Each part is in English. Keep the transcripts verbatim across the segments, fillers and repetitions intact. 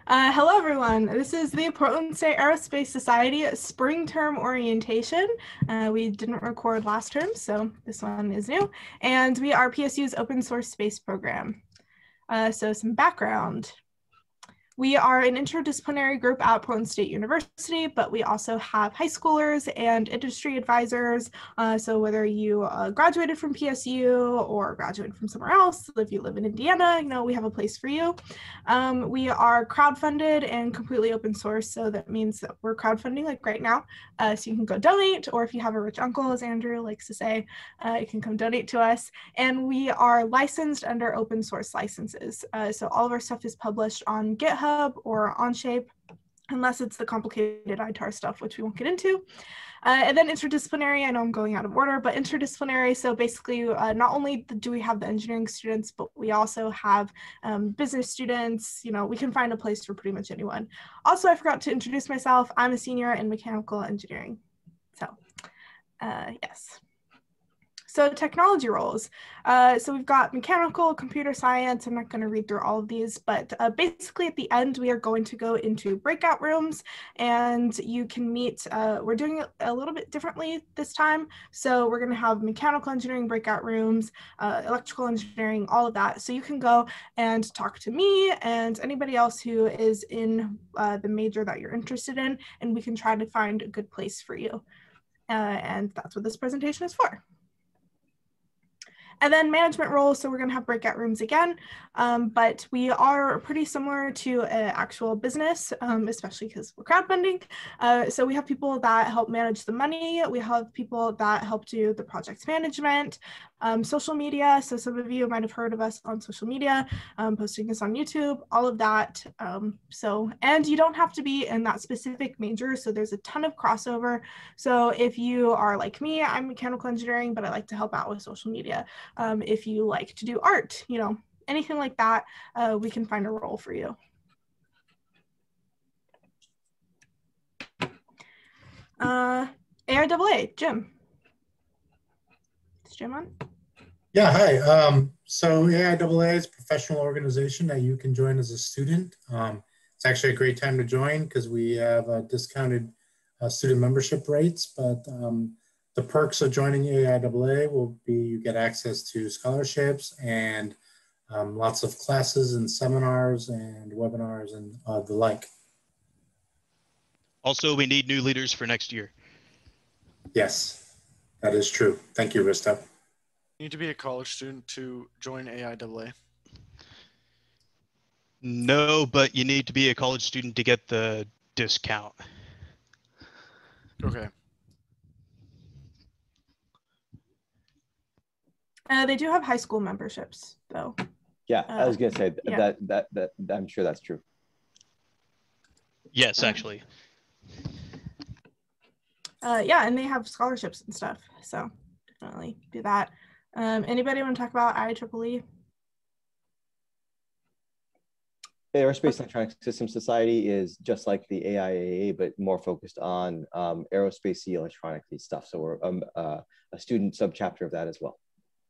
Uh, hello, everyone. This is the Portland State Aerospace Society spring term orientation. Uh, we didn't record last term, so this one is new. And we are P S U's open source space program. Uh, so some background. We are an interdisciplinary group at Portland State University, but we also have high schoolers and industry advisors. Uh, so whether you uh, graduated from P S U or graduated from somewhere else, if you live in Indiana, you know, we have a place for you. Um, we are crowdfunded and completely open source. So that means that we're crowdfunding like right now. Uh, so you can go donate, or if you have a rich uncle, as Andrew likes to say, uh, you can come donate to us. And we are licensed under open source licenses. Uh, so all of our stuff is published on GitHub or Onshape, unless it's the complicated I T A R stuff, which we won't get into. Uh, and then interdisciplinary, I know I'm going out of order, but interdisciplinary, so basically uh, not only do we have the engineering students, but we also have um, business students. You know, we can find a place for pretty much anyone. Also, I forgot to introduce myself. I'm a senior in mechanical engineering. So, uh, yes. So technology roles. Uh, so we've got mechanical, computer science. I'm not going to read through all of these, but uh, basically at the end, we are going to go into breakout rooms and you can meet, uh, we're doing it a little bit differently this time. So we're going to have mechanical engineering breakout rooms, uh, electrical engineering, all of that. So you can go and talk to me and anybody else who is in uh, the major that you're interested in, and we can try to find a good place for you. Uh, and that's what this presentation is for. And then management roles, so we're going to have breakout rooms again, um, but we are pretty similar to an actual business, um, especially because we're crowdfunding. Uh, so we have people that help manage the money. We have people that help do the project management, um, social media. So some of you might have heard of us on social media, um, posting us on YouTube, all of that. Um, so, and you don't have to be in that specific major. So there's a ton of crossover. So if you are like me, I'm mechanical engineering, but I like to help out with social media. Um, if you like to do art, you know, anything like that, uh, we can find a role for you. Uh, A I A A, Jim. Is Jim on? Yeah, hi. Um, so A I A A is a professional organization that you can join as a student. Um, it's actually a great time to join because we have uh, discounted uh, student membership rates, but um, the perks of joining A I A A will be you get access to scholarships and um, lots of classes and seminars and webinars and uh, the like. Also, we need new leaders for next year. Yes, that is true. Thank you, Rista. You need to be a college student to join A I A A. No, but you need to be a college student to get the discount. Okay. Uh, they do have high school memberships, though. Yeah, uh, I was gonna say yeah. that, that that that I'm sure that's true. Yes, actually. Uh, yeah, and they have scholarships and stuff, so definitely do that. Um, anybody want to talk about I triple E? The Aerospace Electronic Systems Society is just like the A I A A, but more focused on um, aerospace electronic stuff. So we're um, uh, a student subchapter of that as well.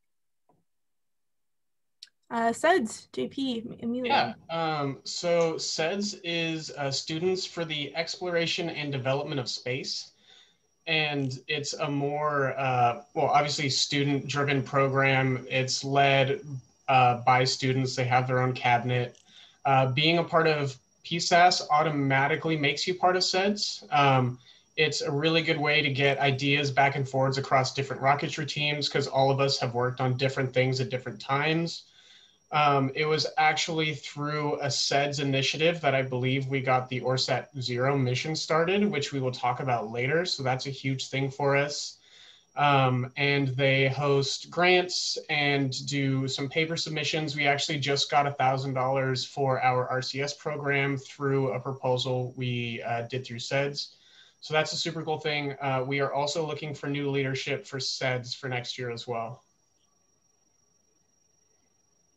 Uh, S E D S, J P, Emilio. Yeah, um, so S E D S is uh, Students for the Exploration and Development of Space. And it's a more, uh, well, obviously student-driven program. It's led uh, by students. They have their own cabinet. Uh, being a part of P S A S automatically makes you part of S E D S. Um, it's a really good way to get ideas back and forwards across different rocketry teams because all of us have worked on different things at different times. Um, it was actually through a S E D S initiative that I believe we got the ORSAT Zero mission started, which we will talk about later. So that's a huge thing for us. Um, and they host grants and do some paper submissions. We actually just got one thousand dollars for our R C S program through a proposal we uh, did through S E D S. So that's a super cool thing. Uh, we are also looking for new leadership for S E D S for next year as well.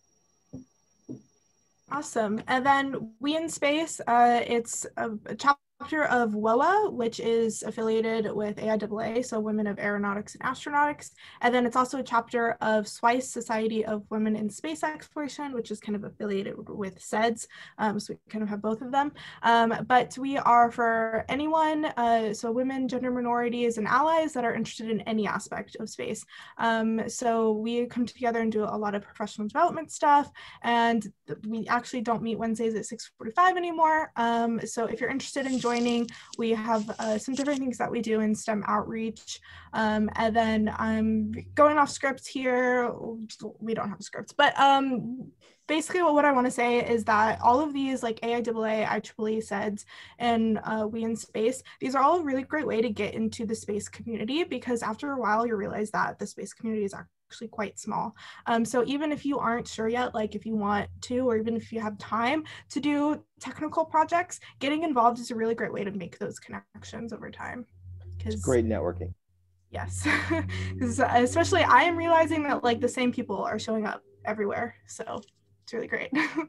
Awesome. And then We in Space, uh, it's a, a chapter chapter of W O A, which is affiliated with A I A A, so Women of Aeronautics and Astronautics. And then it's also a chapter of S W I C E, Society of Women in Space Exploration, which is kind of affiliated with S E D S. Um, so we kind of have both of them. Um, but we are for anyone, uh, so women, gender minorities, and allies that are interested in any aspect of space. Um, so we come together and do a lot of professional development stuff. And we actually don't meet Wednesdays at six forty-five anymore. Um, so if you're interested in joining, we have uh, some different things that we do in STEM outreach. Um, and then I'm going off script here. We don't have scripts, but um, basically what, what I want to say is that all of these like A I A A, I triple E, S E D S, and uh, We in Space, these are all a really great way to get into the space community, because after a while you realize that the space community is actually quite small. Um, so even if you aren't sure yet, like if you want to, or even if you have time to do technical projects, getting involved is a really great way to make those connections over time. It's great networking. Yes, because especially I am realizing that like the same people are showing up everywhere. So it's really great.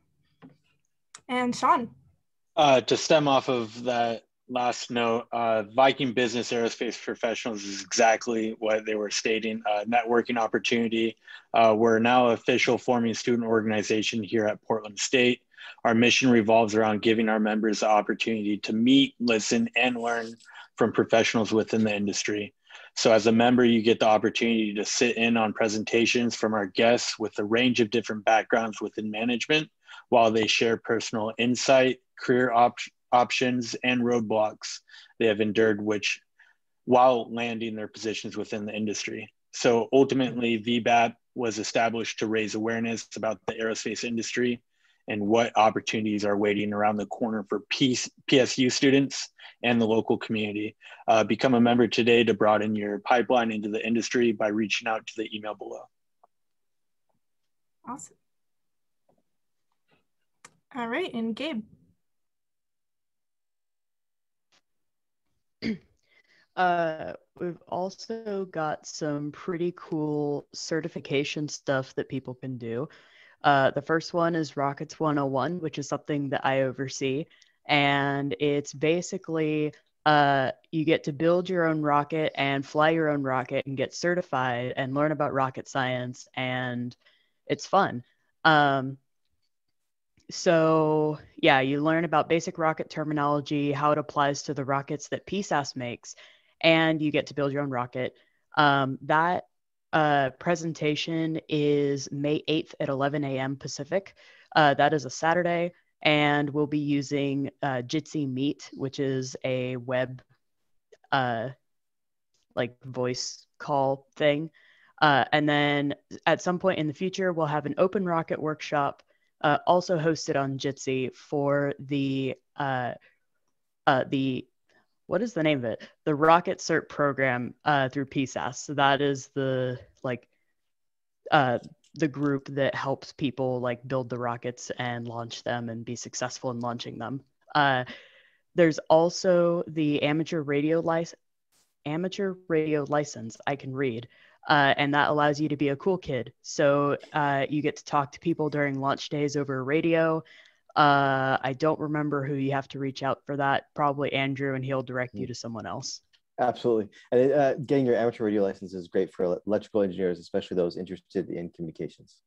And Sean. Uh, to stem off of that last note, uh, Viking Business Aerospace Professionals is exactly what they were stating, uh, networking opportunity. Uh, we're now official forming student organization here at Portland State. Our mission revolves around giving our members the opportunity to meet, listen, and learn from professionals within the industry. So as a member, you get the opportunity to sit in on presentations from our guests with a range of different backgrounds within management, while they share personal insight, career op options, and roadblocks they have endured, which while landing their positions within the industry. So ultimately, V BAP was established to raise awareness about the aerospace industry and what opportunities are waiting around the corner for P S U students and the local community. Uh, become a member today to broaden your pipeline into the industry by reaching out to the email below. Awesome. All right, and Gabe. Uh, we've also got some pretty cool certification stuff that people can do. Uh, the first one is Rockets one oh one, which is something that I oversee. And it's basically uh, you get to build your own rocket and fly your own rocket and get certified and learn about rocket science. And it's fun. Um, So yeah, you learn about basic rocket terminology, how it applies to the rockets that P S A S makes, and you get to build your own rocket. Um, that uh, presentation is May eighth at eleven A M Pacific. Uh, that is a Saturday, and we'll be using uh, Jitsi Meet, which is a web uh, like voice call thing. Uh, and then at some point in the future, we'll have an open rocket workshop Uh, also hosted on Jitsi for the uh, uh, the what is the name of it? The Rocket Cert program uh, through P S A S. So that is the like uh, the group that helps people like build the rockets and launch them and be successful in launching them. Uh, there's also the amateur radio license. Amateur radio license. I can read. Uh, and that allows you to be a cool kid. So uh, you get to talk to people during launch days over radio. Uh, I don't remember who you have to reach out for that. Probably Andrew, and he'll direct you to someone else. Absolutely. And uh, getting your amateur radio license is great for electrical engineers, especially those interested in communications.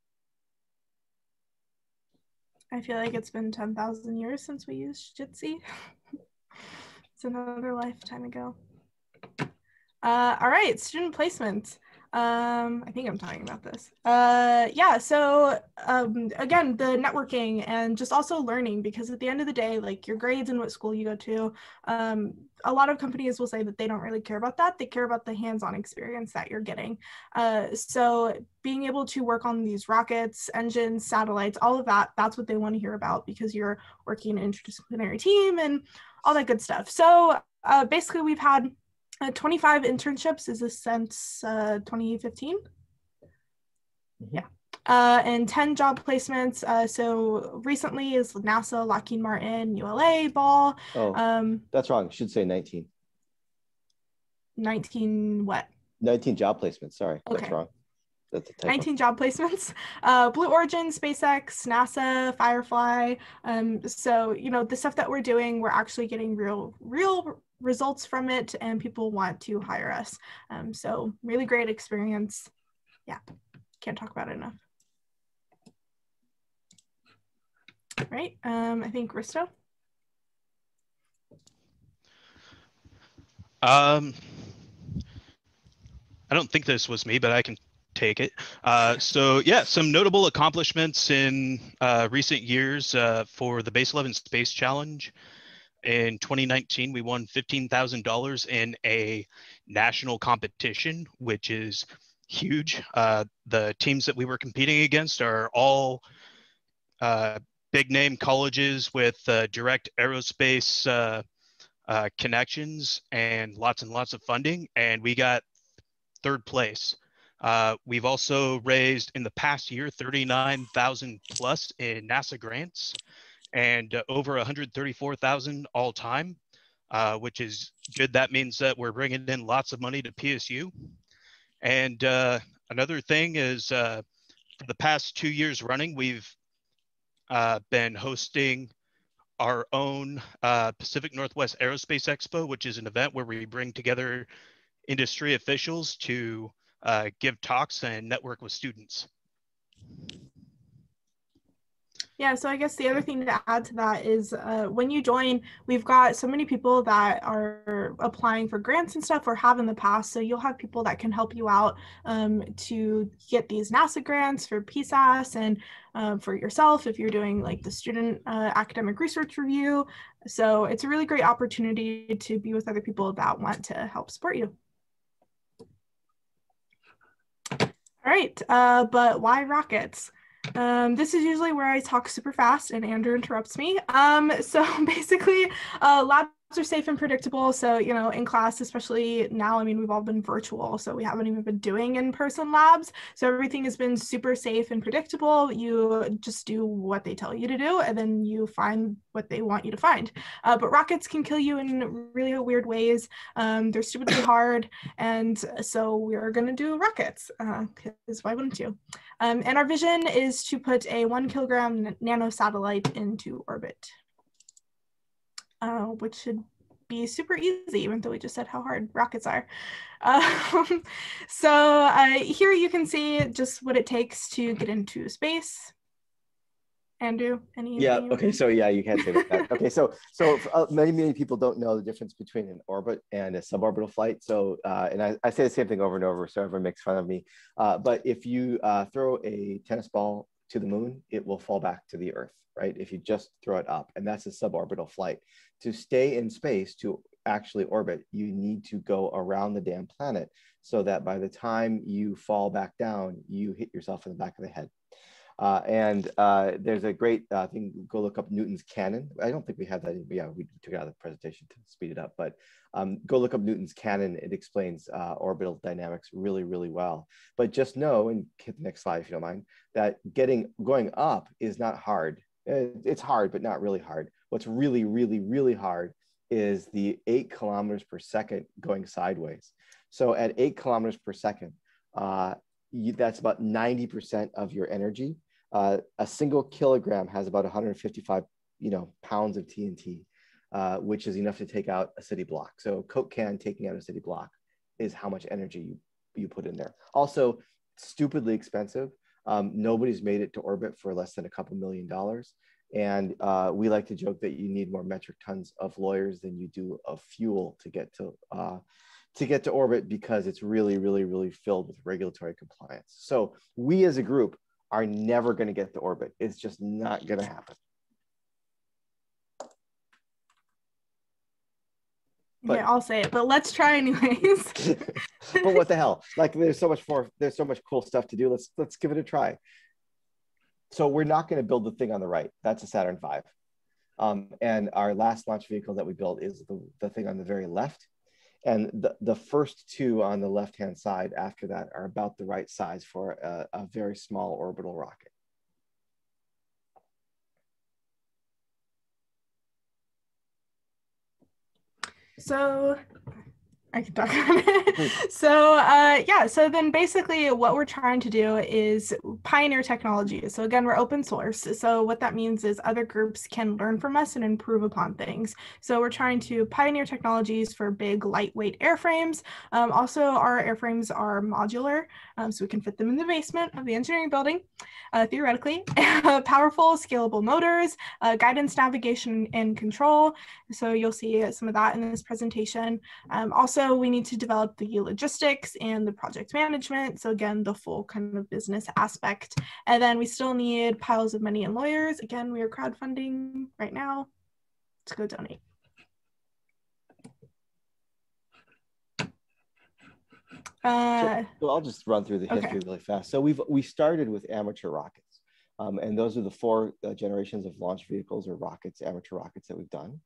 I feel like it's been ten thousand years since we used Jitsi. It's another lifetime ago. Uh, all right, student placement. Um, I think I'm talking about this. Uh, yeah, so um, again, the networking and just also learning, because at the end of the day, like your grades and what school you go to, um, a lot of companies will say that they don't really care about that. They care about the hands-on experience that you're getting. Uh, so being able to work on these rockets, engines, satellites, all of that, that's what they want to hear about, because you're working in an interdisciplinary team and all that good stuff. So uh, basically we've had Uh, twenty-five internships is this since uh, twenty fifteen? Mm-hmm. Yeah. Uh, and ten job placements. Uh, so recently is NASA, Lockheed Martin, U L A, Ball. Oh, um, that's wrong. Should say nineteen. nineteen what? nineteen job placements. Sorry, okay. That's wrong. That's a typo. nineteen job placements. Uh, Blue Origin, SpaceX, NASA, Firefly. Um, so, you know, the stuff that we're doing, we're actually getting real, real results from it, and people want to hire us. Um, so really great experience. Yeah, can't talk about it enough. Right, um, I think Risto. Um, I don't think this was me, but I can take it. Uh, so yeah, some notable accomplishments in uh, recent years uh, for the Base eleven Space Challenge. In twenty nineteen, we won fifteen thousand dollars in a national competition, which is huge. Uh, the teams that we were competing against are all uh, big name colleges with uh, direct aerospace uh, uh, connections and lots and lots of funding. And we got third place. Uh, we've also raised in the past year thirty-nine thousand plus in NASA grants and uh, over one hundred thirty-four thousand all time, uh, which is good. That means that we're bringing in lots of money to P S U. And uh, another thing is uh, for the past two years running, we've uh, been hosting our own uh, Pacific Northwest Aerospace Expo, which is an event where we bring together industry officials to uh, give talks and network with students. Yeah, so I guess the other thing to add to that is uh, when you join, we've got so many people that are applying for grants and stuff or have in the past. So you'll have people that can help you out um, to get these NASA grants for P S A S and uh, for yourself if you're doing like the student uh, academic research review. So it's a really great opportunity to be with other people that want to help support you. All right, uh, but why rockets? Um, this is usually where I talk super fast and Andrew interrupts me. Um, so basically, uh, labs are safe and predictable. So, you know, in class, especially now, I mean, we've all been virtual, so we haven't even been doing in-person labs. So everything has been super safe and predictable. You just do what they tell you to do, and then you find what they want you to find. Uh, but rockets can kill you in really weird ways. Um, they're stupidly hard. And so we're going to do rockets, because uh, why wouldn't you? Um, and our vision is to put a one kilogram nano satellite into orbit, uh, which should be super easy, even though we just said how hard rockets are. Um, so uh, here you can see just what it takes to get into space. Andrew, any? Yeah. Okay. So yeah, you can't say that. Okay. So so uh, many many people don't know the difference between an orbit and a suborbital flight. So uh, and I, I say the same thing over and over, so everyone makes fun of me. Uh, but if you uh, throw a tennis ball to the moon, it will fall back to the Earth, right? If you just throw it up, and that's a suborbital flight. To stay in space, to actually orbit, you need to go around the damn planet, so that by the time you fall back down, you hit yourself in the back of the head. Uh, and uh, there's a great uh, thing, go look up Newton's canon. I don't think we have that. In, yeah, we took it out of the presentation to speed it up, but um, go look up Newton's canon. It explains uh, orbital dynamics really, really well. But just know, and hit the next slide if you don't mind, that getting going up is not hard. It's hard, but not really hard. What's really, really, really hard is the eight kilometers per second going sideways. So at eight kilometers per second, uh, you, that's about ninety percent of your energy. Uh, a single kilogram has about one hundred fifty-five, you know, pounds of T N T, uh, which is enough to take out a city block. So a Coke can taking out a city block is how much energy you, you put in there. Also, stupidly expensive. Um, nobody's made it to orbit for less than a couple million dollars. And uh, we like to joke that you need more metric tons of lawyers than you do of fuel to get to uh, to get to orbit, because it's really, really, really filled with regulatory compliance. So we as a group are never going to get to orbit. It's just not going to happen. But, yeah, I'll say it, but let's try anyways. But what the hell? Like, there's so much more, there's so much cool stuff to do. Let's let's give it a try. So we're not going to build the thing on the right. That's a Saturn five. Um, and our last launch vehicle that we built is the, the thing on the very left. And the, the first two on the left-hand side after that are about the right size for a, a very small orbital rocket. So I can talk about it. So uh, yeah, so then basically what we're trying to do is pioneer technology. So again, we're open source. So what that means is other groups can learn from us and improve upon things. So we're trying to pioneer technologies for big, lightweight airframes. Um, also, our airframes are modular, um, so we can fit them in the basement of the engineering building, uh, theoretically. Powerful, scalable motors, uh, guidance, navigation, and control. So you'll see some of that in this presentation. Um, also, we need to develop the logistics and the project management. So again, the full kind of business aspect. And then we still need piles of money and lawyers. Again, we are crowdfunding right now to go donate. Uh, so, so I'll just run through the history okay. really fast. So we've we started with amateur rockets. Um, and those are the four uh, generations of launch vehicles or rockets, amateur rockets that we've done.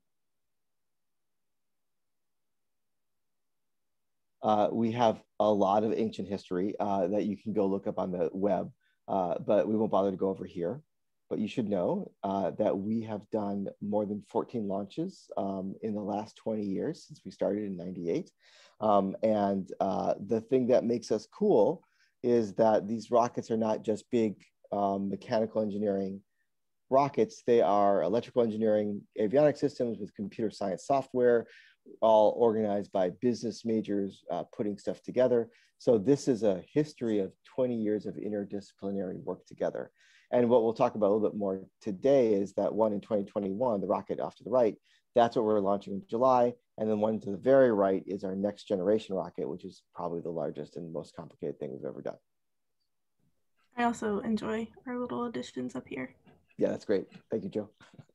Uh, we have a lot of ancient history uh, that you can go look up on the web, uh, but we won't bother to go over here. But you should know uh, that we have done more than fourteen launches um, in the last twenty years since we started in ninety-eight. Um, and uh, the thing that makes us cool is that these rockets are not just big um, mechanical engineering rockets. They are electrical engineering avionic systems with computer science software, all organized by business majors uh, putting stuff together. So this is a history of twenty years of interdisciplinary work together. And what we'll talk about a little bit more today is that one in twenty twenty-one, the rocket off to the right, that's what we're launching in July. And then one to the very right is our next generation rocket, which is probably the largest and most complicated thing we've ever done. I also enjoy our little additions up here. Yeah, that's great. Thank you, Joe.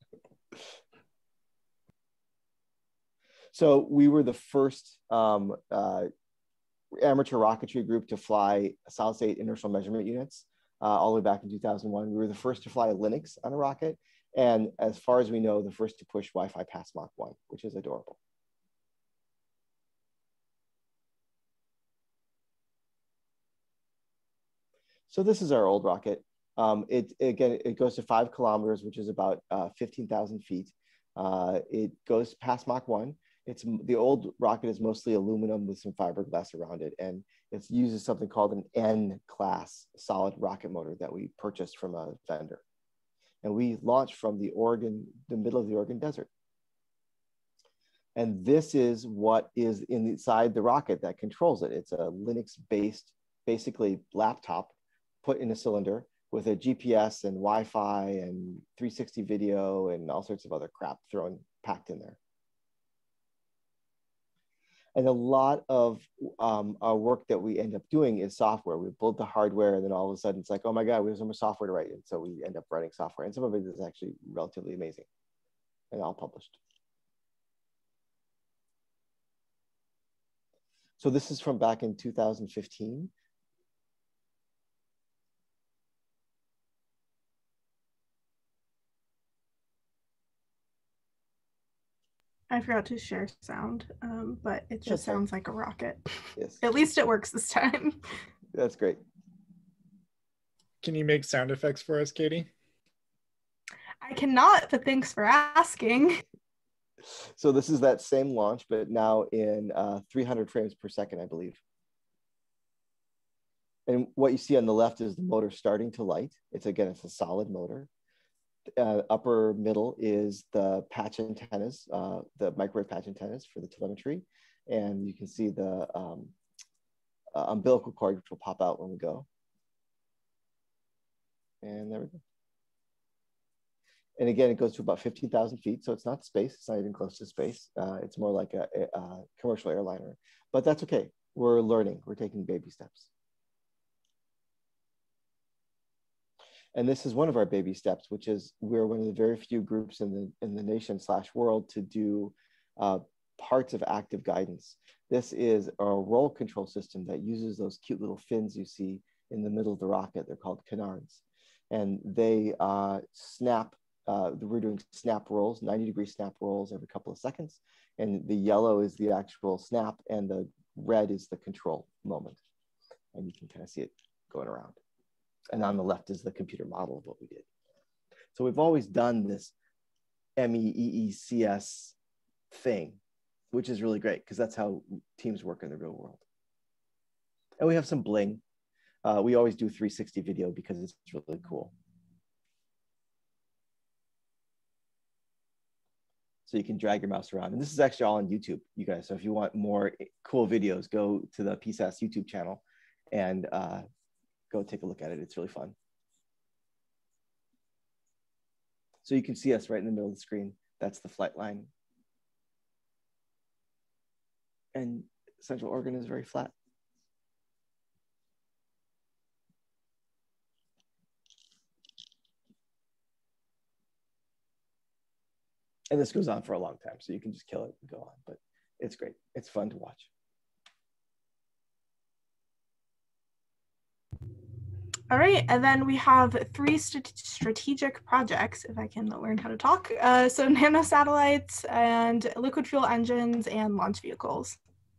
So we were the first um, uh, amateur rocketry group to fly solid state inertial measurement units uh, all the way back in two thousand one. We were the first to fly Linux on a rocket. And as far as we know, the first to push Wi-Fi past Mach one, which is adorable. So this is our old rocket. Um, it, again, it goes to five kilometers, which is about uh, fifteen thousand feet. Uh, it goes past Mach one. It's, the old rocket is mostly aluminum with some fiberglass around it, and it uses something called an N-class solid rocket motor that we purchased from a vendor. And we launched from the Oregon, the middle of the Oregon desert. And this is what is inside the rocket that controls it. It's a Linux-based, basically laptop put in a cylinder with a G P S and Wi-Fi and three sixty video and all sorts of other crap thrown, packed in there. And a lot of um, our work that we end up doing is software. We build the hardware and then all of a sudden it's like, oh my God, we have so much software to write. And so we end up writing software. And some of it is actually relatively amazing and all published. So this is from back in two thousand fifteen. I forgot to share sound, um, but it just okay. sounds like a rocket. Yes. At least it works this time. That's great. Can you make sound effects for us, Katie? I cannot, but thanks for asking. So this is that same launch, but now in uh, three hundred frames per second, I believe. And what you see on the left is the motor starting to light. It's, again, it's a solid motor. Uh, upper middle is the patch antennas, uh, the microwave patch antennas for the telemetry. And you can see the um, uh, umbilical cord, which will pop out when we go. And there we go. And again, it goes to about fifteen thousand feet. So it's not space. It's not even close to space. Uh, it's more like a, a, a commercial airliner. But that's okay. We're learning. We're taking baby steps. And this is one of our baby steps, which is we're one of the very few groups in the, in the nation slash world to do uh, parts of active guidance. This is a roll control system that uses those cute little fins you see in the middle of the rocket. They're called canards. And they uh, snap, uh, we're doing snap rolls, ninety degree snap rolls every couple of seconds. And the yellow is the actual snap and the red is the control moment. And you can kind of see it going around. And on the left is the computer model of what we did. So we've always done this M E E E C S thing. which is really great because that's how teams work in the real world. And we have some bling. Uh, we always do three sixty video because it's really cool. So you can drag your mouse around. And this is actually all on YouTube, you guys. So if you want more cool videos, go to the P S A S YouTube channel and uh, go take a look at it. It's really fun. So you can see us right in the middle of the screen. That's the flight line. And Central Oregon is very flat. And this goes on for a long time, so you can just kill it and go on, but it's great. It's fun to watch. All right, and then we have three st strategic projects, if I can learn how to talk. Uh, so nanosatellites and liquid fuel engines and launch vehicles.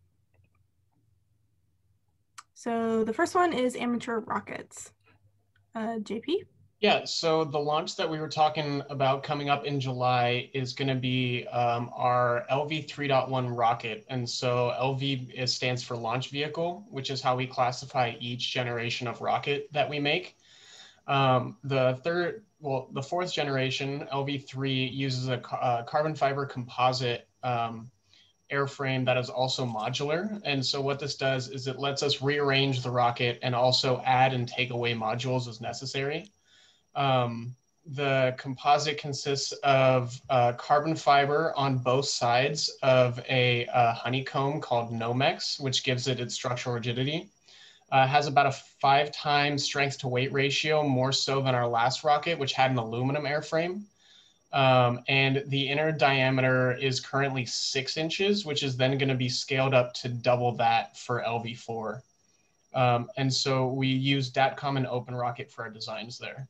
So the first one is amateur rockets. Uh, J P? Yeah, so the launch that we were talking about coming up in July is going to be um, our L V three point one rocket. And so L V is, stands for launch vehicle, which is how we classify each generation of rocket that we make. Um, the third, well, the fourth generation, L V three, uses a, a carbon fiber composite um, airframe that is also modular. And so what this does is it lets us rearrange the rocket and also add and take away modules as necessary. Um, the composite consists of uh, carbon fiber on both sides of a, a honeycomb called Nomex, which gives it its structural rigidity. Uh, has about a five times strength to weight ratio, more so than our last rocket, which had an aluminum airframe. Um, and the inner diameter is currently six inches, which is then going to be scaled up to double that for L V four. Um, and so we use DATCOM and OpenRocket for our designs there.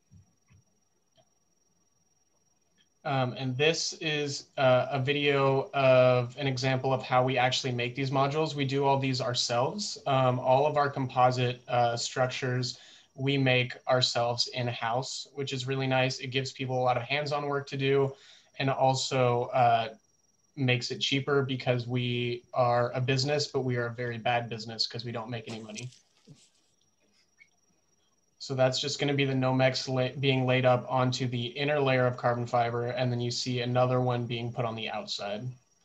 Um, and this is uh, a video of an example of how we actually make these modules. We do all these ourselves. Um, all of our composite uh, structures we make ourselves in-house, which is really nice. It gives people a lot of hands-on work to do, and also uh, makes it cheaper because we are a business, but we are a very bad business because we don't make any money. So that's just going to be the Nomex la being laid up onto the inner layer of carbon fiber, and then you see another one being put on the outside.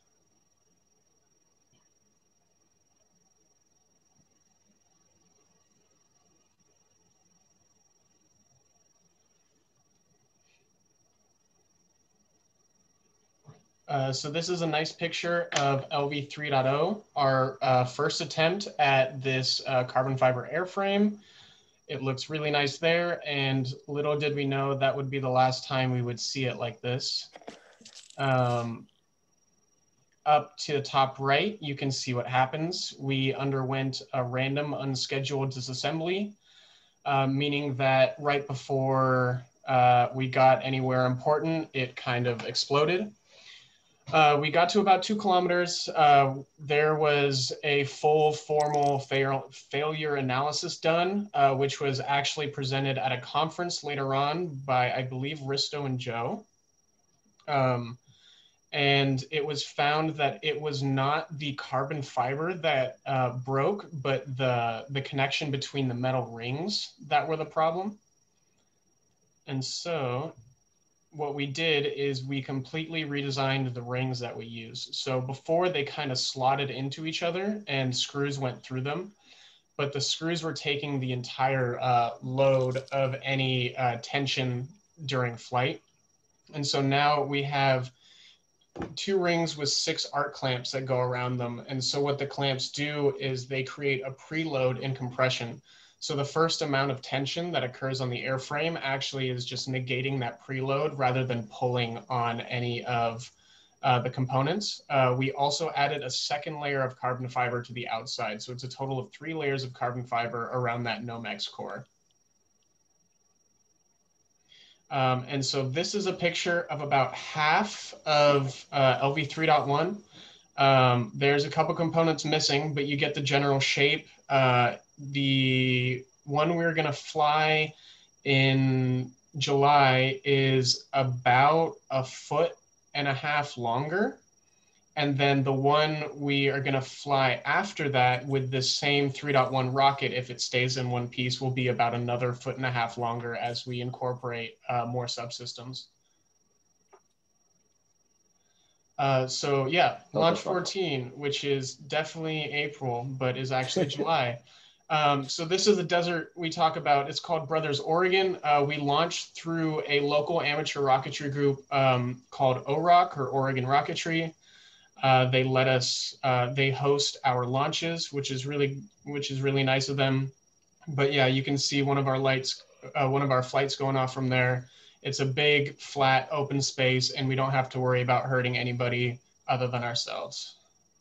Uh, so this is a nice picture of L V three point oh, our uh, first attempt at this uh, carbon fiber airframe. It looks really nice there, and little did we know that would be the last time we would see it like this. Um, up to the top right, you can see what happens. We underwent a random unscheduled disassembly, uh, meaning that right before uh, we got anywhere important, it kind of exploded. Uh, we got to about two kilometers. Uh, there was a full formal fail failure analysis done, uh, which was actually presented at a conference later on by, I believe, Risto and Joe. Um, and it was found that it was not the carbon fiber that uh, broke, but the, the connection between the metal rings that were the problem. And so what we did is we completely redesigned the rings that we use. So before, they kind of slotted into each other and screws went through them, but the screws were taking the entire uh, load of any uh, tension during flight. And so now we have two rings with six arc clamps that go around them. And so what the clamps do is they create a preload in compression. So the first amount of tension that occurs on the airframe actually is just negating that preload rather than pulling on any of uh, the components. Uh, we also added a second layer of carbon fiber to the outside. So it's a total of three layers of carbon fiber around that Nomex core. Um, and so this is a picture of about half of uh, L V three point one. Um, there's a couple components missing, but you get the general shape. Uh, the one we're going to fly in July is about a foot and a half longer. And then the one we are going to fly after that with this same three point one rocket, if it stays in one piece, will be about another foot and a half longer as we incorporate uh, more subsystems. Uh, so yeah, launch fourteen, which is definitely April, but is actually July. Um, so this is the desert we talk about. It's called Brothers Oregon. Uh, we launched through a local amateur rocketry group um, called O ROC, or Oregon Rocketry. Uh, they let us, uh, they host our launches, which is really, which is really nice of them. But yeah, you can see one of our lights, uh, one of our flights going off from there. It's a big, flat, open space, and we don't have to worry about hurting anybody other than ourselves.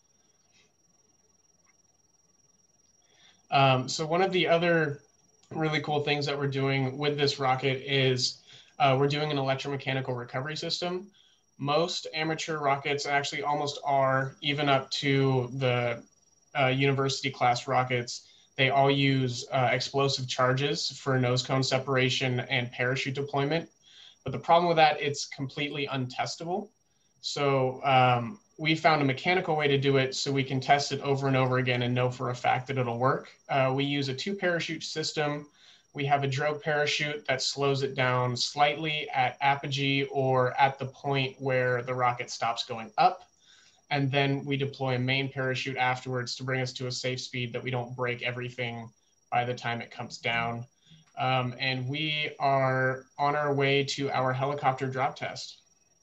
Um, so one of the other really cool things that we're doing with this rocket is uh, we're doing an electromechanical recovery system. Most amateur rockets, actually almost are, even up to the uh, university class rockets, they all use uh, explosive charges for nose cone separation and parachute deployment. But the problem with that, it's completely untestable. So um, we found a mechanical way to do it so we can test it over and over again and know for a fact that it'll work. Uh, we use a two parachute system. We have a drogue parachute that slows it down slightly at apogee or at the point where the rocket stops going up. And then we deploy a main parachute afterwards to bring us to a safe speed that we don't break everything by the time it comes down. Um, and we are on our way to our helicopter drop test.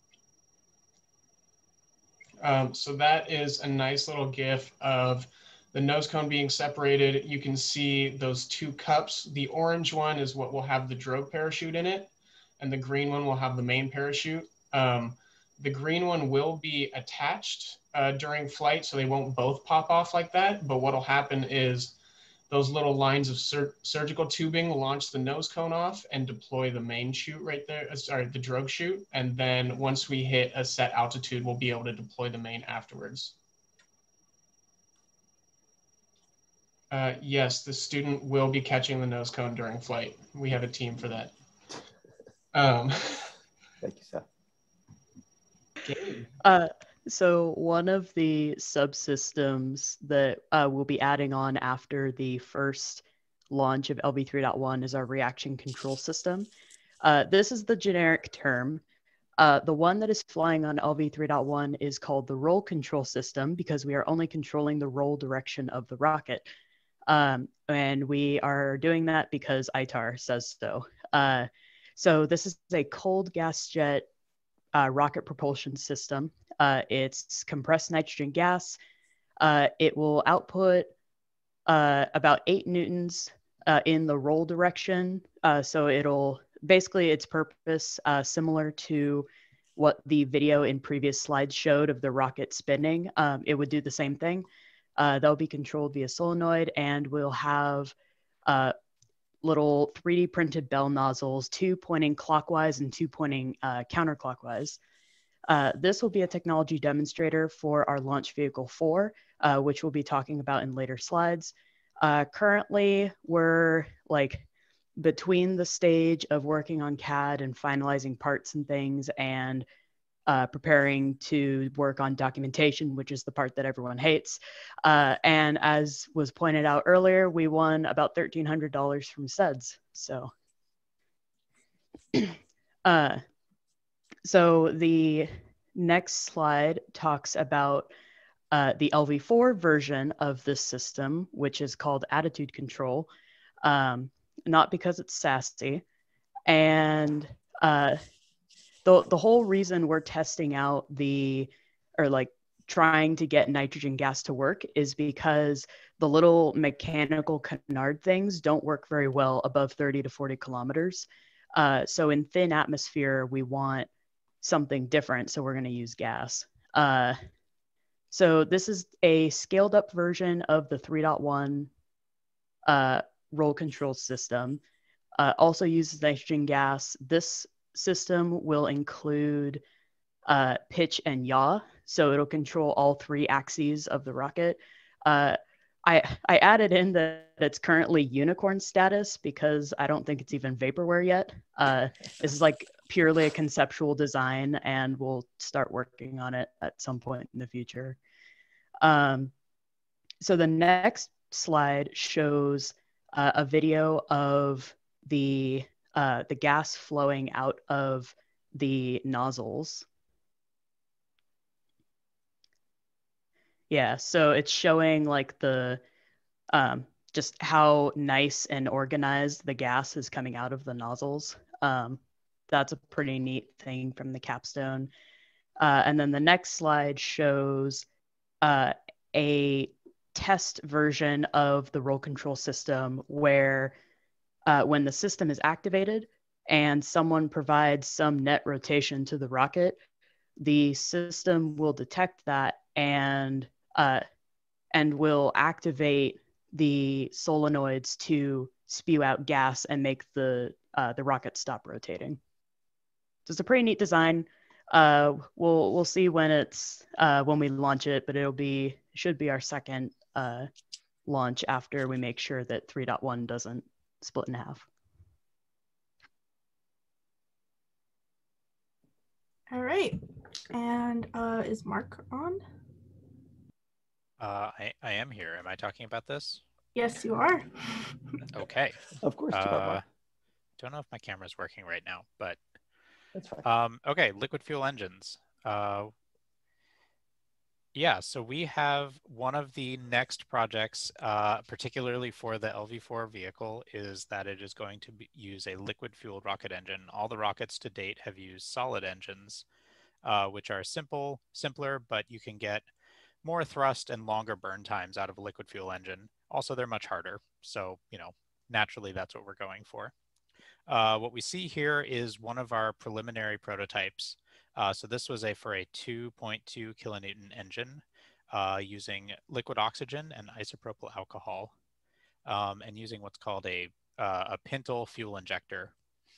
Um, so that is a nice little GIF of the nose cone being separated. You can see those two cups. The orange one is what will have the drogue parachute in it, and the green one will have the main parachute. Um, the green one will be attached uh, during flight, so they won't both pop off like that. But what'll happen is those little lines of sur surgical tubing launch the nose cone off and deploy the main chute right there, uh, sorry, the drogue chute. And then once we hit a set altitude, we'll be able to deploy the main afterwards. Uh, yes, the student will be catching the nose cone during flight. We have a team for that. Um, Thank you, Seth. Okay. Uh, so one of the subsystems that uh, we'll be adding on after the first launch of L V three point one is our reaction control system. Uh, this is the generic term. Uh, the one that is flying on L V three point one is called the roll control system because we are only controlling the roll direction of the rocket. Um, and we are doing that because I T A R says so. Uh, so this is a cold gas jet uh, rocket propulsion system. Uh, it's compressed nitrogen gas. Uh, it will output uh, about eight newtons uh, in the roll direction. Uh, so it'll basically its purpose uh, similar to what the video in previous slides showed of the rocket spinning. Um, it would do the same thing. Uh, they'll be controlled via solenoid, and we'll have uh, little three D printed bell nozzles, two pointing clockwise and two pointing uh, counterclockwise. Uh, this will be a technology demonstrator for our launch vehicle four, uh, which we'll be talking about in later slides. Uh, currently, we're like between the stage of working on C A D and finalizing parts and things and uh, preparing to work on documentation, which is the part that everyone hates. Uh, and as was pointed out earlier, we won about thirteen hundred dollars from S E D S. So, uh, so the next slide talks about uh, the L V four version of this system, which is called attitude control, um, not because it's sassy. And uh, the, the whole reason we're testing out the, or like trying to get nitrogen gas to work is because the little mechanical canard things don't work very well above thirty to forty kilometers. Uh, so in thin atmosphere, we want something different. So we're going to use gas. Uh, so this is a scaled up version of the three point one uh, roll control system. Uh, also uses nitrogen gas. This system will include uh, pitch and yaw. So it'll control all three axes of the rocket. Uh, I, I added in that it's currently unicorn status because I don't think it's even vaporware yet. Uh, this is like purely a conceptual design, and we'll start working on it at some point in the future. Um, so the next slide shows uh, a video of the, uh, the gas flowing out of the nozzles. Yeah, so it's showing like the, um, just how nice and organized the gas is coming out of the nozzles. Um, that's a pretty neat thing from the capstone. Uh, and then the next slide shows uh, a test version of the roll control system where uh, when the system is activated and someone provides some net rotation to the rocket, the system will detect that and uh, and will activate the solenoids to spew out gas and make the uh, the rocket stop rotating. So it's a pretty neat design. Uh, we'll we'll see when it's uh, when we launch it, but it'll be should be our second uh, launch after we make sure that three point one doesn't split in half. All right, and uh, is Mark on? Uh, I, I am here. Am I talking about this? Yes, you are. Okay. Of course you are, Uh, Mark. don't know if my camera's working right now, but That's fine. um, okay, liquid fuel engines. Uh, yeah, so we have one of the next projects, uh, particularly for the L V four vehicle, is that it is going to be, use a liquid fueled rocket engine. All the rockets to date have used solid engines, uh, which are simple, simpler, but you can get more thrust and longer burn times out of a liquid fuel engine. Also, they're much harder. So, you know, naturally, that's what we're going for. Uh, what we see here is one of our preliminary prototypes. Uh, so this was a for a two point two kilonewton engine uh, using liquid oxygen and isopropyl alcohol um, and using what's called a, uh, a pintle fuel injector.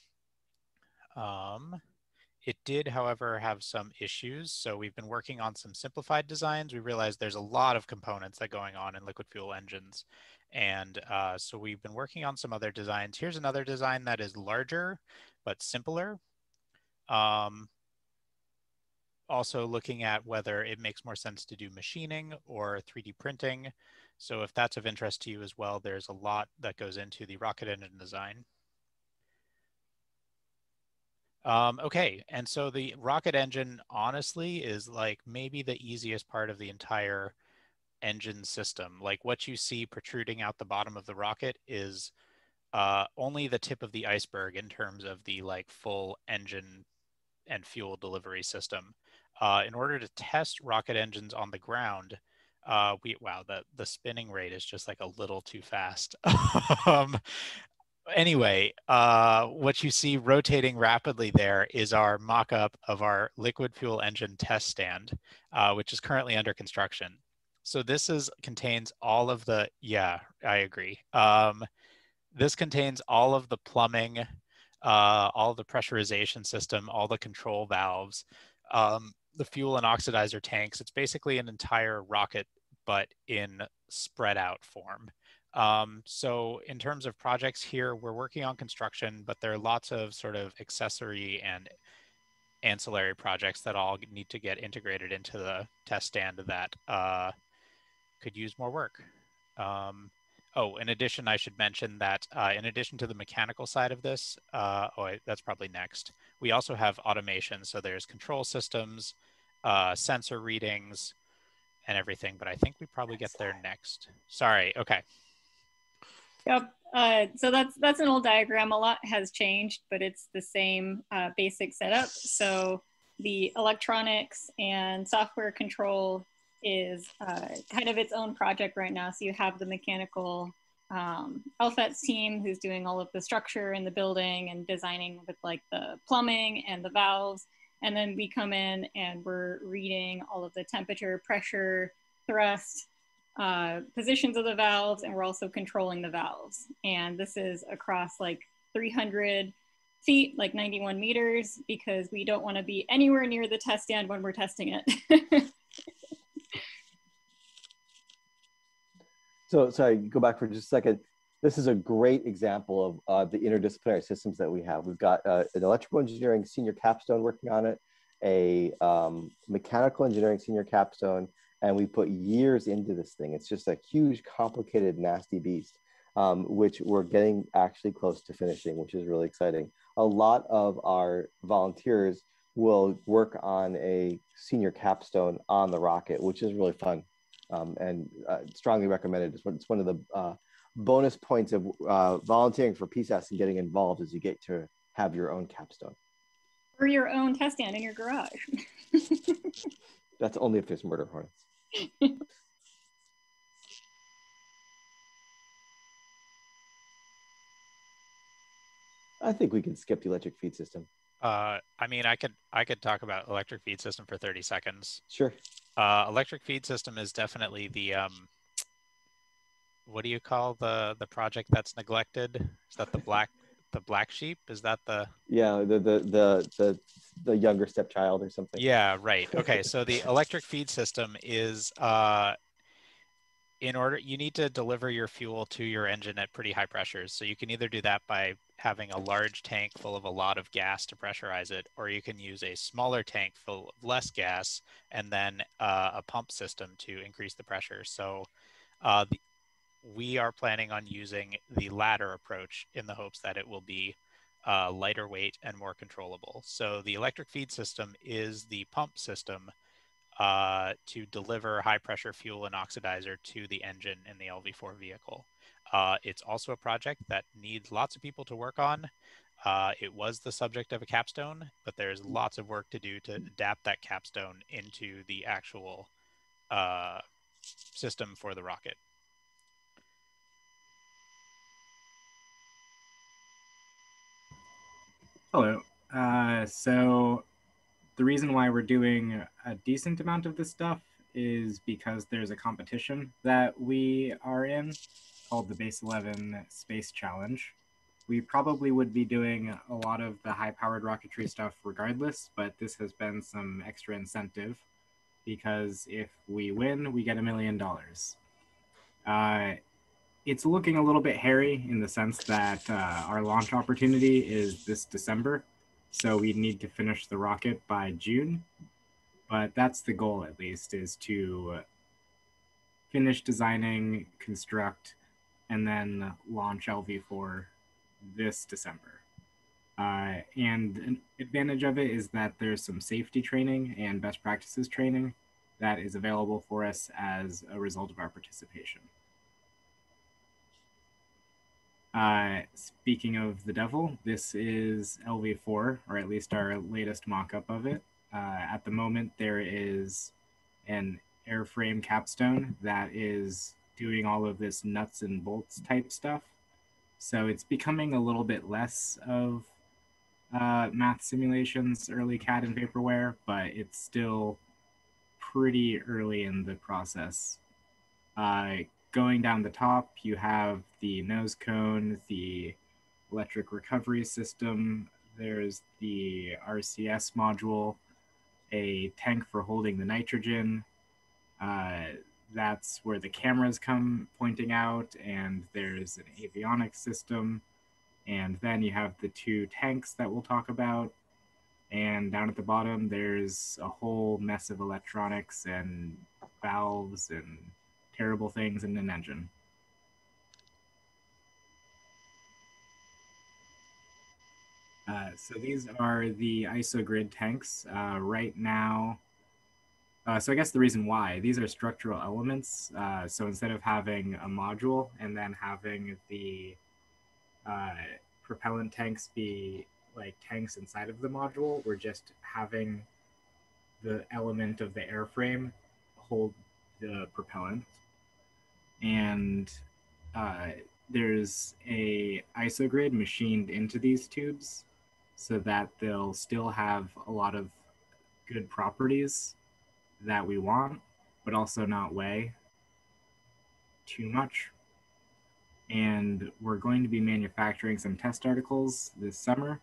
Um, It did, however, have some issues. So we've been working on some simplified designs. We realized there's a lot of components that are going on in liquid fuel engines. And uh, so we've been working on some other designs. Here's another design that is larger, but simpler. Um, also looking at whether it makes more sense to do machining or three D printing. So if that's of interest to you as well, there's a lot that goes into the rocket engine design. Um, okay, and so the rocket engine, honestly, is like maybe the easiest part of the entire engine system. Like what you see protruding out the bottom of the rocket is uh, only the tip of the iceberg in terms of the like full engine and fuel delivery system. Uh, in order to test rocket engines on the ground, uh, we wow, the the spinning rate is just like a little too fast. um, Anyway, uh, what you see rotating rapidly there is our mock-up of our liquid fuel engine test stand, uh, which is currently under construction. So this is contains all of the, yeah, I agree. Um, this contains all of the plumbing, uh, all the pressurization system, all the control valves, um, the fuel and oxidizer tanks. It's basically an entire rocket, but in spread out form. Um, so in terms of projects here, we're working on construction, but there are lots of sort of accessory and ancillary projects that all need to get integrated into the test stand that uh, could use more work. Um, oh, in addition, I should mention that uh, in addition to the mechanical side of this, uh, oh, that's probably next, we also have automation. So there's control systems, uh, sensor readings, and everything, but I think we probably get there next. Sorry, okay. Yep. Uh, so that's that's an old diagram. A lot has changed, but it's the same uh, basic setup. So the electronics and software control is uh, kind of its own project right now. So you have the mechanical um, L F E T S team who's doing all of the structure in the building and designing with like the plumbing and the valves. And then we come in and we're reading all of the temperature, pressure, thrust, uh, positions of the valves, and we're also controlling the valves. And this is across like three hundred feet, like ninety-one meters, because we don't want to be anywhere near the test stand when we're testing it. So sorry, go back for just a second. This is a great example of uh, the interdisciplinary systems that we have. We've got uh, an electrical engineering senior capstone working on it, a um, mechanical engineering senior capstone, and we put years into this thing. It's just a huge, complicated, nasty beast, um, which we're getting actually close to finishing, which is really exciting. A lot of our volunteers will work on a senior capstone on the rocket, which is really fun, um, and uh, strongly recommended. It's one, it's one of the uh, bonus points of uh, volunteering for P S A S and getting involved is you get to have your own capstone. Or your own test stand in your garage. That's only if there's murder hornets. I think we can skip the electric feed system. Uh, I mean, I could I could talk about electric feed system for thirty seconds. Sure. Uh, electric feed system is definitely the um, what do you call the the project that's neglected? Is that the black the black sheep? Is that the yeah the the the the, the younger stepchild or something? Yeah, right. Okay, so the electric feed system is uh, in order you need to deliver your fuel to your engine at pretty high pressures. So you can either do that by having a large tank full of a lot of gas to pressurize it, or you can use a smaller tank full of less gas and then uh, a pump system to increase the pressure. So uh, the, we are planning on using the latter approach in the hopes that it will be uh, lighter weight and more controllable. So the electric feed system is the pump system uh, to deliver high pressure fuel and oxidizer to the engine in the L V four vehicle. Uh, it's also a project that needs lots of people to work on. Uh, it was the subject of a capstone, but there's lots of work to do to adapt that capstone into the actual uh, system for the rocket. Hello. Uh, so the reason why we're doing a decent amount of this stuff is because there's a competition that we are in called the Base eleven Space Challenge. We probably would be doing a lot of the high-powered rocketry stuff regardless, but this has been some extra incentive because if we win, we get a million dollars. Uh, It's looking a little bit hairy in the sense that uh, our launch opportunity is this December, so we need to finish the rocket by June. But that's the goal, at least, is to finish designing, construct, and then launch L V four this December. Uh, and an advantage of it is that there's some safety training and best practices training that is available for us as a result of our participation. Uh, speaking of the devil, this is L V four, or at least our latest mock-up of it. Uh, at the moment, there is an airframe capstone that is doing all of this nuts and bolts type stuff. So it's becoming a little bit less of uh, math simulations, early C A D and vaporware, but it's still pretty early in the process. Uh, Going down the top, you have the nose cone, the electric recovery system. There's the R C S module, a tank for holding the nitrogen. Uh, that's where the cameras come pointing out, and there's an avionics system. And then you have the two tanks that we'll talk about. And down at the bottom, there's a whole mess of electronics and valves and terrible things in an engine. Uh, so these are the isogrid tanks. Uh, right now, uh, so I guess the reason why, these are structural elements. Uh, so instead of having a module and then having the uh, propellant tanks be like tanks inside of the module, we're just having the element of the airframe hold the propellant. And uh, there's a isogrid machined into these tubes so that they'll still have a lot of good properties that we want, but also not weigh too much. And we're going to be manufacturing some test articles this summer.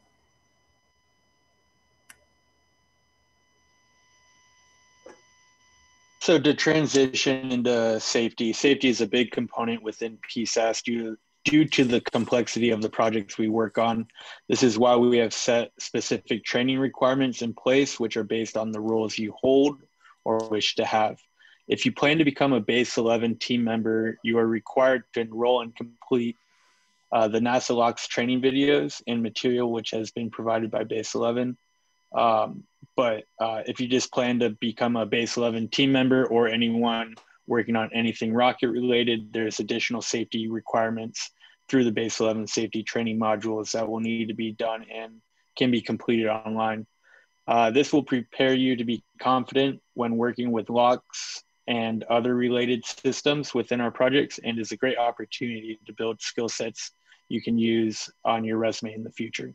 So to transition into safety, safety is a big component within P S A S due, due to the complexity of the projects we work on. This is why we have set specific training requirements in place, which are based on the roles you hold or wish to have. If you plan to become a Base eleven team member, you are required to enroll and complete uh, the NASA LOX training videos and material, which has been provided by Base eleven. Um, but uh, if you just plan to become a Base eleven team member or anyone working on anything rocket related, there's additional safety requirements through the Base eleven safety training modules that will need to be done and can be completed online. Uh, this will prepare you to be confident when working with LOX and other related systems within our projects, and is a great opportunity to build skill sets you can use on your resume in the future.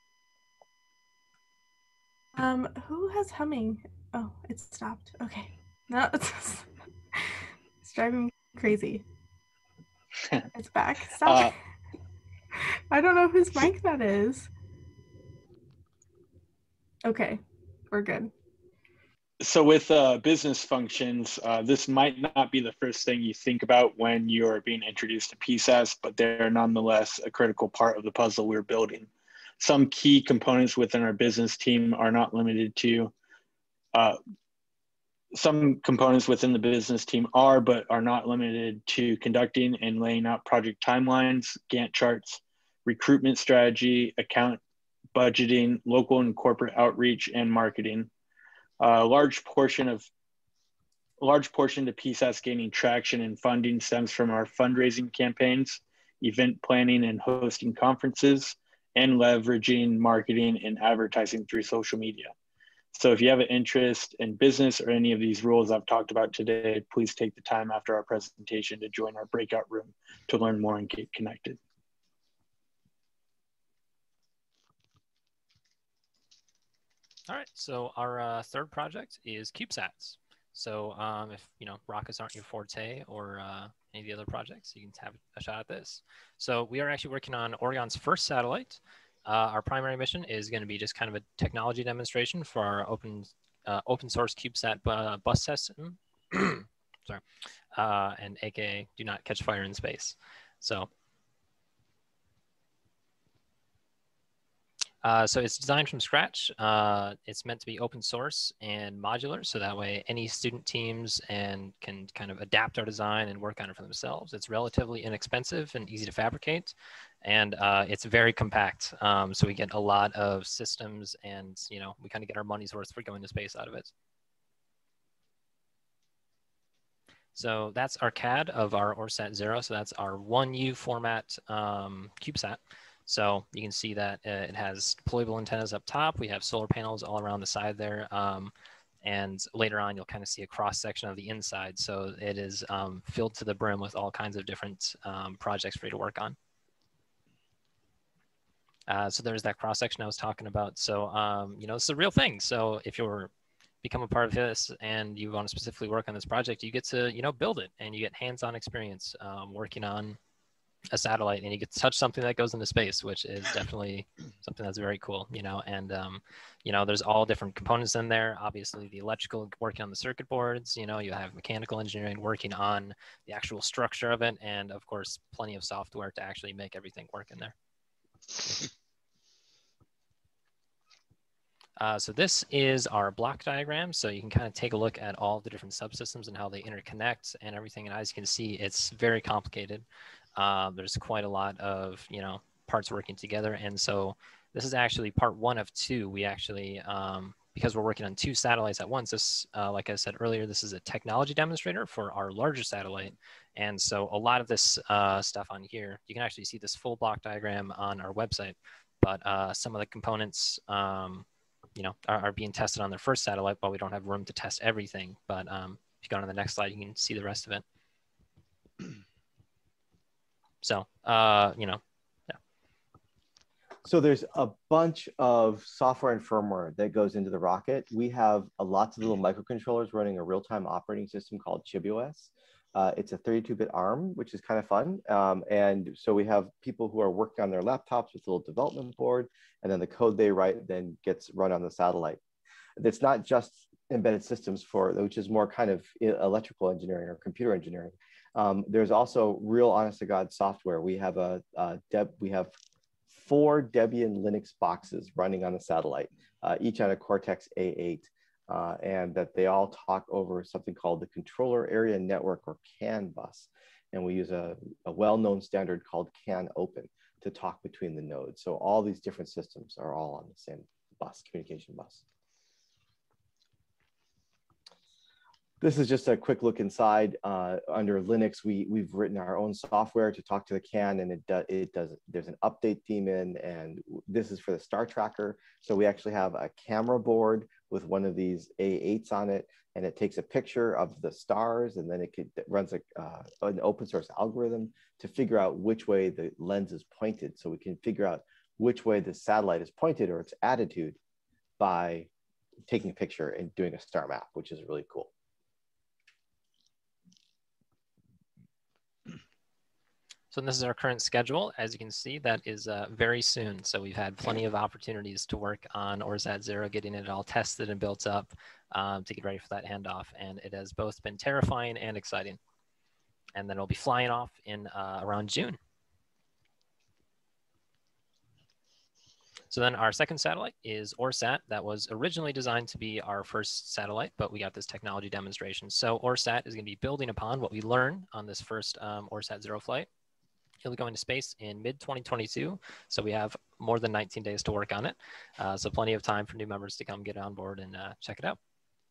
Um, who has humming? Oh, it stopped. Okay. No, it's, it's driving me crazy. It's back. Stop. Uh, I don't know whose mic that is. Okay, we're good. So with uh, business functions, uh, this might not be the first thing you think about when you're being introduced to P S A S, but they're nonetheless a critical part of the puzzle we're building. Some key components within our business team are not limited to, uh, some components within the business team are, but are not limited to conducting and laying out project timelines, Gantt charts, recruitment strategy, account budgeting, local and corporate outreach, and marketing. A large portion of a large portion to P S A S gaining traction and funding stems from our fundraising campaigns, event planning and hosting conferences, and leveraging marketing and advertising through social media. So if you have an interest in business or any of these roles I've talked about today, please take the time after our presentation to join our breakout room to learn more and get connected. All right, so our uh, third project is CubeSats. So um, if you know rockets aren't your forte or uh, any of the other projects, you can have a shot at this. So we are actually working on Oregon's first satellite. Uh, our primary mission is going to be just kind of a technology demonstration for our open uh, open source CubeSat uh, bus system. Sorry, uh, and A K A do not catch fire in space. So. Uh, so it's designed from scratch. Uh, it's meant to be open source and modular, so that way any student teams and can kind of adapt our design and work on it for themselves. It's relatively inexpensive and easy to fabricate, and uh, it's very compact. Um, so we get a lot of systems, and you know we kind of get our money's worth for going to space out of it. So that's our C A D of our ORSAT zero. So that's our one U format um, CubeSat. So you can see that uh, it has deployable antennas up top. We have solar panels all around the side there. Um, and later on, you'll kind of see a cross section of the inside. So it is um, filled to the brim with all kinds of different um, projects for you to work on. Uh, so there's that cross section I was talking about. So, um, you know, it's a real thing. So if you're become a part of this and you want to specifically work on this project, you get to, you know, build it and you get hands-on experience um, working on a satellite, and you get to touch something that goes into space, which is definitely something that's very cool, you know. And um, you know, there's all different components in there. Obviously, the electrical working on the circuit boards. You know, you have mechanical engineering working on the actual structure of it, and of course, plenty of software to actually make everything work in there. Uh, so this is our block diagram. So you can kind of take a look at all the different subsystems and how they interconnect and everything. And as you can see, it's very complicated. Uh, there's quite a lot of, you know, parts working together. And so this is actually part one of two. We actually, um, because we're working on two satellites at once, this, uh, like I said earlier, this is a technology demonstrator for our larger satellite. And so a lot of this uh, stuff on here, you can actually see this full block diagram on our website. But uh, some of the components, um, you know, are, are being tested on their first satellite, but we don't have room to test everything. But um, if you go on to the next slide, you can see the rest of it. So, uh, you know, yeah. So there's a bunch of software and firmware that goes into the rocket. We have a lots of little microcontrollers running a real-time operating system called ChibOS. Uh, it's a thirty-two bit ARM, which is kind of fun. Um, and so we have people who are working on their laptops with a little development board, and then the code they write then gets run on the satellite. It's not just embedded systems for, which is more kind of electrical engineering or computer engineering. Um, there's also real honest to God software. We have a, a Deb, we have four Debian Linux boxes running on the satellite, uh, each on a Cortex A eight, uh, and that they all talk over something called the Controller Area Network, or CAN bus. And we use a, a well-known standard called CAN Open to talk between the nodes. So all these different systems are all on the same bus, communication bus. This is just a quick look inside. Uh, under Linux, we, we've written our own software to talk to the CAN, and it, do, it does, there's an update daemon, and this is for the star tracker. So we actually have a camera board with one of these A eights on it, and it takes a picture of the stars, and then it, could, it runs a, uh, an open source algorithm to figure out which way the lens is pointed. So we can figure out which way the satellite is pointed or its attitude by taking a picture and doing a star map, which is really cool. So this is our current schedule. As you can see, that is uh, very soon. So we've had plenty of opportunities to work on ORSAT zero, getting it all tested and built up um, to get ready for that handoff. And it has both been terrifying and exciting. And then it'll be flying off in uh, around June. So then our second satellite is ORSAT. That was originally designed to be our first satellite, but we got this technology demonstration. So ORSAT is going to be building upon what we learned on this first um, ORSAT zero flight. It'll be going to space in mid twenty twenty-two, so we have more than nineteen days to work on it. Uh, so plenty of time for new members to come get on board and uh, check it out.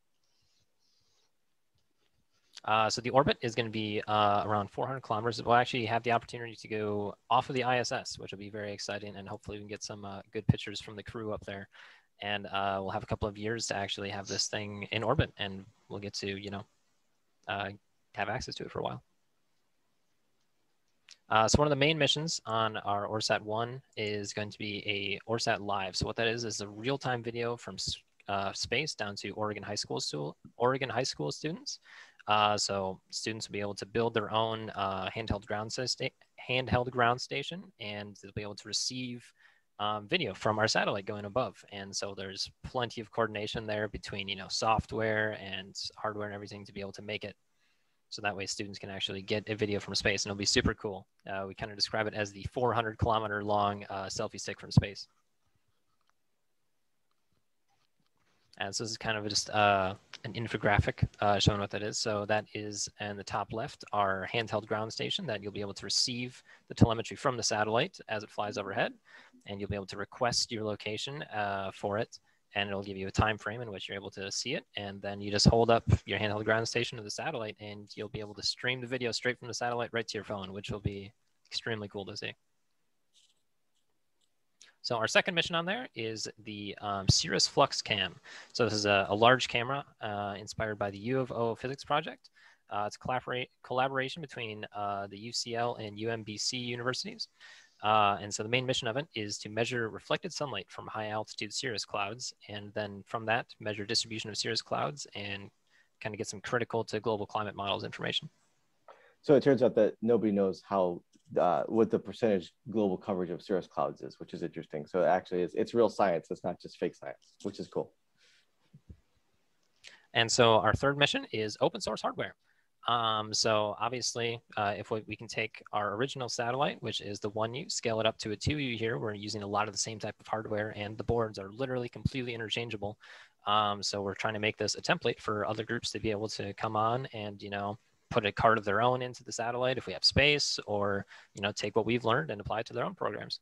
Uh, so the orbit is going to be uh, around four hundred kilometers. We'll actually have the opportunity to go off of the I S S, which will be very exciting, and hopefully we can get some uh, good pictures from the crew up there. And uh, we'll have a couple of years to actually have this thing in orbit, and we'll get to, you know, uh, have access to it for a while. Uh, so one of the main missions on our ORSAT one is going to be a ORSAT Live. So what that is is a real-time video from uh, space down to Oregon High School, stu Oregon High School students. Uh, so students will be able to build their own uh, handheld ground sta handheld ground station, and they'll be able to receive um, video from our satellite going above. And so there's plenty of coordination there between, you know, software and hardware and everything to be able to make it. So that way students can actually get a video from space, and it'll be super cool. Uh, we kind of describe it as the four hundred kilometer long uh, selfie stick from space. And so this is kind of just uh, an infographic uh, showing what that is. So that is in the top left, our handheld ground station that you'll be able to receive the telemetry from the satellite as it flies overhead. And you'll be able to request your location uh, for it. And it'll give you a time frame in which you're able to see it. And then you just hold up your handheld ground station to the satellite, and you'll be able to stream the video straight from the satellite right to your phone, which will be extremely cool to see. So our second mission on there is the um, Cirrus Flux Cam. So this is a, a large camera uh, inspired by the U of O physics project. Uh, it's a collaborate, collaboration between uh, the U C L and U M B C universities. Uh, and so the main mission of it is to measure reflected sunlight from high altitude cirrus clouds, and then from that measure distribution of cirrus clouds and kind of get some critical to global climate models information. So it turns out that nobody knows how uh, what the percentage global coverage of cirrus clouds is, which is interesting. So actually it's, it's real science. It's not just fake science, which is cool. And so our third mission is open source hardware. Um, so obviously, uh, if we, we can take our original satellite, which is the one U, scale it up to a two U here, we're using a lot of the same type of hardware, and the boards are literally completely interchangeable. Um, so we're trying to make this a template for other groups to be able to come on and, you know, put a card of their own into the satellite if we have space, or, you know, take what we've learned and apply it to their own programs.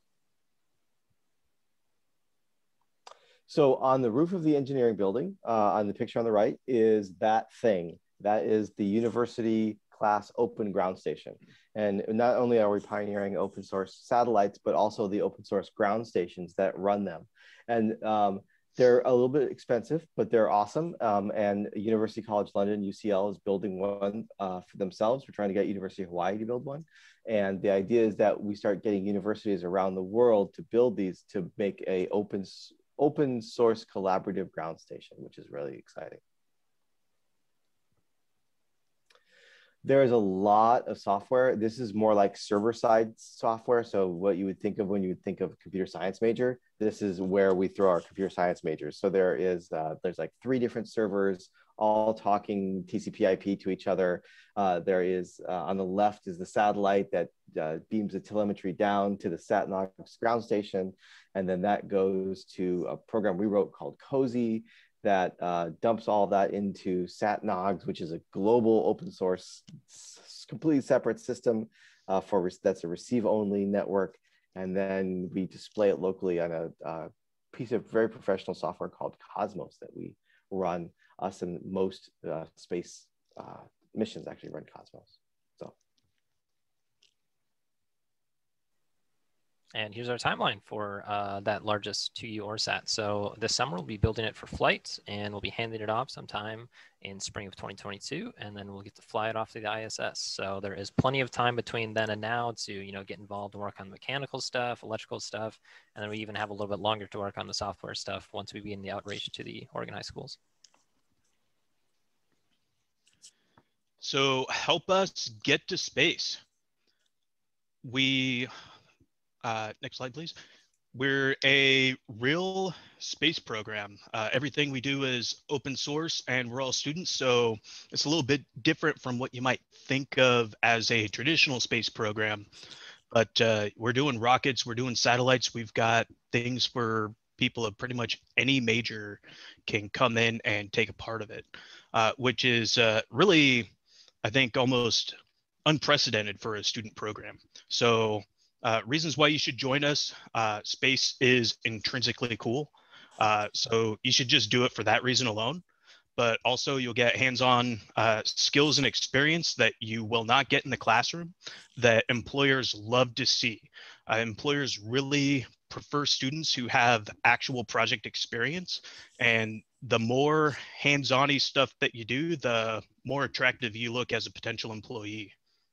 So on the roof of the engineering building, uh, on the picture on the right, is that thing. That is the university class open ground station. And not only are we pioneering open source satellites, but also the open source ground stations that run them. And um, they're a little bit expensive, but they're awesome. Um, and University College London, U C L, is building one uh, for themselves. We're trying to get University of Hawaii to build one. And the idea is that we start getting universities around the world to build these to make a open, open source collaborative ground station, which is really exciting. There is a lot of software. This is more like server-side software. So what you would think of when you would think of computer science major, this is where we throw our computer science majors. So there is, uh, there's like three different servers, all talking T C P I P to each other. Uh, there is, uh, on the left is the satellite that uh, beams the telemetry down to the SatNOX ground station. And then that goes to a program we wrote called COSY that uh, dumps all of that into SatNOGs, which is a global open source, completely separate system uh, for that's a receive-only network. And then we display it locally on a, a piece of very professional software called Cosmos that we run. Us and most uh, space uh, missions actually run Cosmos. So. And here's our timeline for uh, that largest two U ORSAT. So this summer we'll be building it for flight, and we'll be handing it off sometime in spring of twenty twenty-two, and then we'll get to fly it off to the I S S. So there is plenty of time between then and now to, you know, get involved and work on mechanical stuff, electrical stuff, and then we even have a little bit longer to work on the software stuff once we begin the outreach to the organized schools. So help us get to space. We, uh, next slide, please. We're a real space program. Uh, everything we do is open source and we're all students. So it's a little bit different from what you might think of as a traditional space program. But uh, we're doing rockets, we're doing satellites. We've got things where people of pretty much any major can come in and take a part of it, uh, which is uh, really, I think, almost unprecedented for a student program. So uh, reasons why you should join us: uh, space is intrinsically cool. Uh, so you should just do it for that reason alone. But also you'll get hands-on uh, skills and experience that you will not get in the classroom that employers love to see. Uh, employers really prefer students who have actual project experience, and the more hands-on-y stuff that you do, the more attractive you look as a potential employee.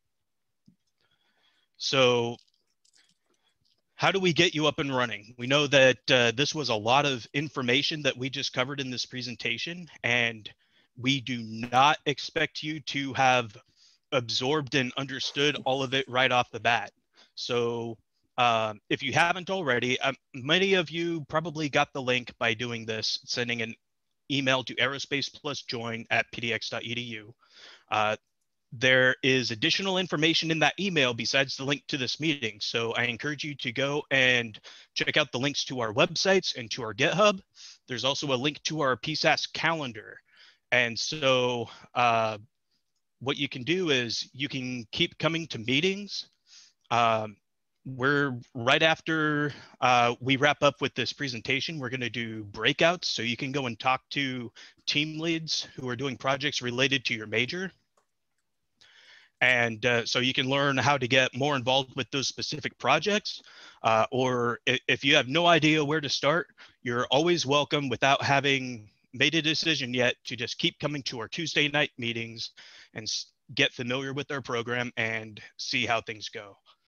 So how do we get you up and running? We know that uh, this was a lot of information that we just covered in this presentation, and we do not expect you to have absorbed and understood all of it right off the bat. So um, if you haven't already, um, many of you probably got the link by doing this, sending an email to aerospace plus join at p d x dot e d u. Uh, There is additional information in that email besides the link to this meeting. So I encourage you to go and check out the links to our websites and to our GitHub. There's also a link to our P S A S calendar. And so uh, what you can do is you can keep coming to meetings. Um, we're right after uh, we wrap up with this presentation, we're going to do breakouts. So you can go and talk to team leads who are doing projects related to your major. And uh, so you can learn how to get more involved with those specific projects. Uh, or if you have no idea where to start, you're always welcome, without having made a decision yet, to just keep coming to our Tuesday night meetings and get familiar with our program and see how things go.